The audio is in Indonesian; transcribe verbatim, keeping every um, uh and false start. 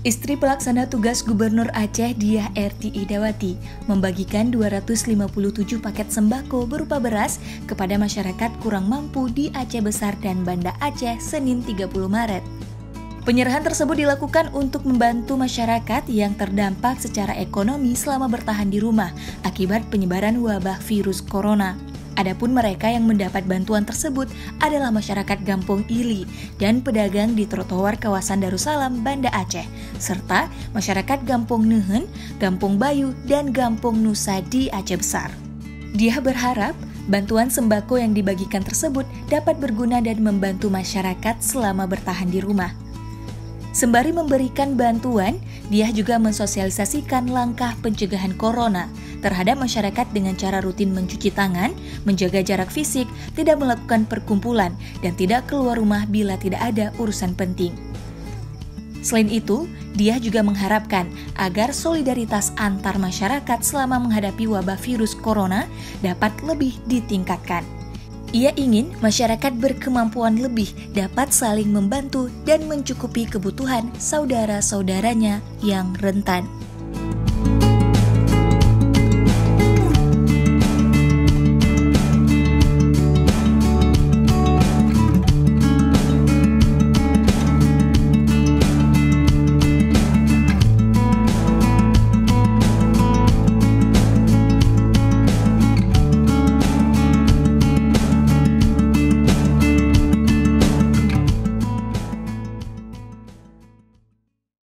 Istri pelaksana tugas Gubernur Aceh Diah Erti Idawati membagikan dua ratus lima puluh tujuh paket sembako berupa beras kepada masyarakat kurang mampu di Aceh Besar dan Banda Aceh Senin tiga puluh Maret. Penyerahan tersebut dilakukan untuk membantu masyarakat yang terdampak secara ekonomi selama bertahan di rumah akibat penyebaran wabah virus corona. Adapun mereka yang mendapat bantuan tersebut adalah masyarakat Gampong Ili dan pedagang di trotoar kawasan Darussalam, Banda Aceh, serta masyarakat Gampong Nehen, Gampong Bayu, dan Gampong Nusa di Aceh Besar. Dia berharap bantuan sembako yang dibagikan tersebut dapat berguna dan membantu masyarakat selama bertahan di rumah. Sembari memberikan bantuan, dia juga mensosialisasikan langkah pencegahan corona terhadap masyarakat dengan cara rutin mencuci tangan, menjaga jarak fisik, tidak melakukan perkumpulan, dan tidak keluar rumah bila tidak ada urusan penting. Selain itu, dia juga mengharapkan agar solidaritas antar masyarakat selama menghadapi wabah virus corona dapat lebih ditingkatkan. Ia ingin masyarakat berkemampuan lebih dapat saling membantu dan mencukupi kebutuhan saudara-saudaranya yang rentan.